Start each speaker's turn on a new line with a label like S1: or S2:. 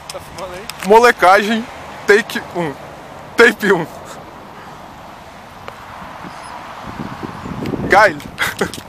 S1: Tá filmando aí?
S2: Molecagem, take 1. Tape 1. Gaile.